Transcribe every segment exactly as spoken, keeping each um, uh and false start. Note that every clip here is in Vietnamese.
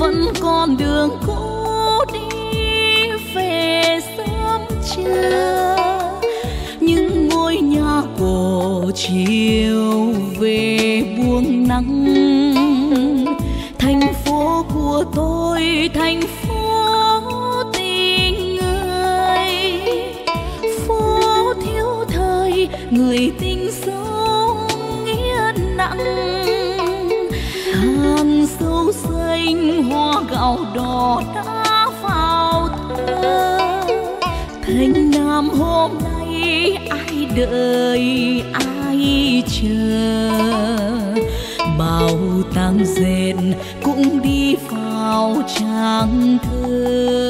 vẫn còn đường cũ đi về sớm trưa, những ngôi nhà cổ chiều về buông nắng. Thành phố của tôi, thành phố tình người, phố thiếu thời người tình sâu nghĩa nặng. Hàng sâu xanh hoa gạo đỏ đã vào thơ. Thành Nam hôm nay ai đợi ai chờ, bao tang dệt cũng đi vào trang thơ.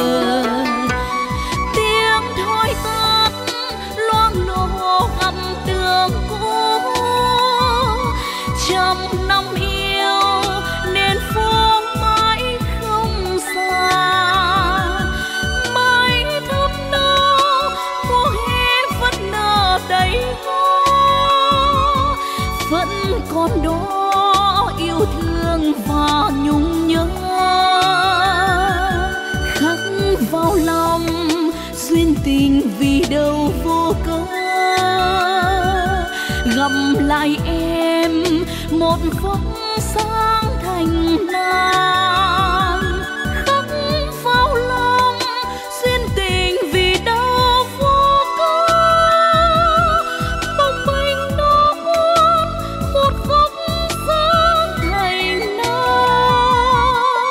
Tiếng thoi tắt loang lổ gầm tường cũ, trăm năm yêu nên phố mãi không xa. Mãi thắm đâu mùa hè vẫn nở đầy hoa, vẫn còn đó yêu thương và nhung nhớ. Khắc vào lòng duyên tình vì đâu vô cớ, gặp lại em một vầng sáng thành nam. Khắc vào lòng duyên tình vì đâu vô cớ, bồng bềnh nó buồn một vầng sáng thành nam.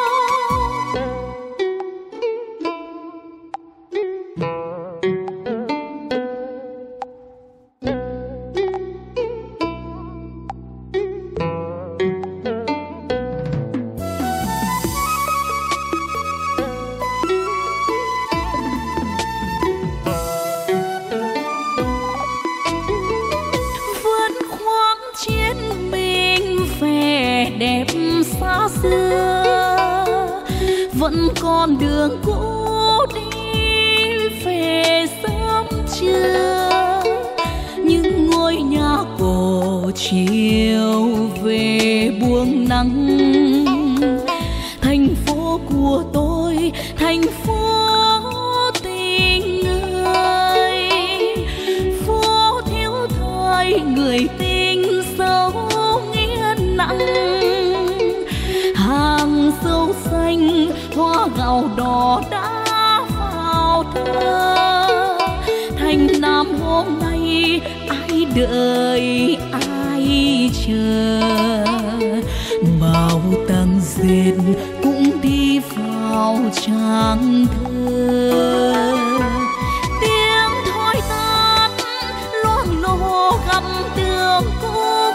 Vượt khoáng chiến binh vẻ đẹp xa xưa, vẫn còn đường cũ đi về sớm trưa, những ngôi nhà cổ chiều về buông nắng. Thành phố của tôi, thành phố tình người, phố thiếu thời người tình sâu nghĩa nặng. Hàng sâu xanh hoa gạo đỏ đã vào thơ. Thành Nam hôm nay ai đợi ai chờ, bao tang dệt cũng đi vào trang thơ. Tiếng thoi tắt loang lổ gầm tường cũ,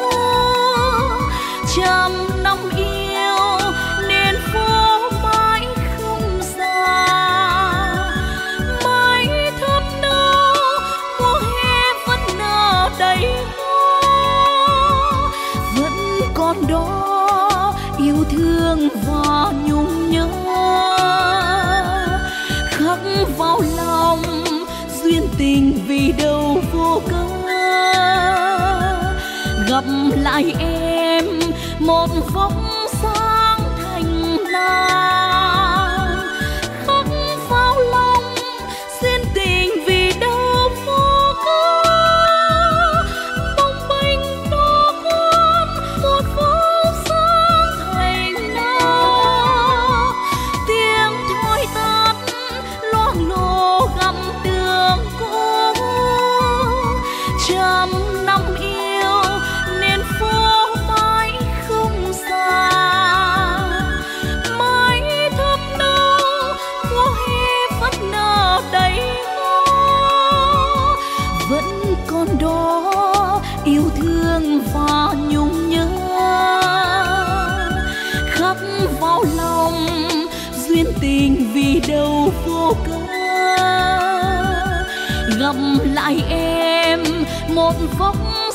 trăm năm yêu nên phố mãi không xa. Mãi thắm đâu mùa hè vẫn nở đầy hoa, vẫn còn đó yêu thương và nhung nhớ. Khắc vào lòng duyên tình vì đâu vô cớ, gặp lại em một vầng sáng thành nam. Khắc vào lòng duyên tình vì đâu vô cớ, bồng bềnh nó buồn một vầng sáng thành nam. Tiếng thoi tắt loang lổ gầm tường cũ, trăm năm yêu nên phố mãi không xa. Mãi thắm đâu mùa hè vẫn nở đầy hoa, vẫn còn đó yêu thương và nhung nhớ. Khắc vào lòng duyên tình vì đâu vô cớ, gặp lại em một vầng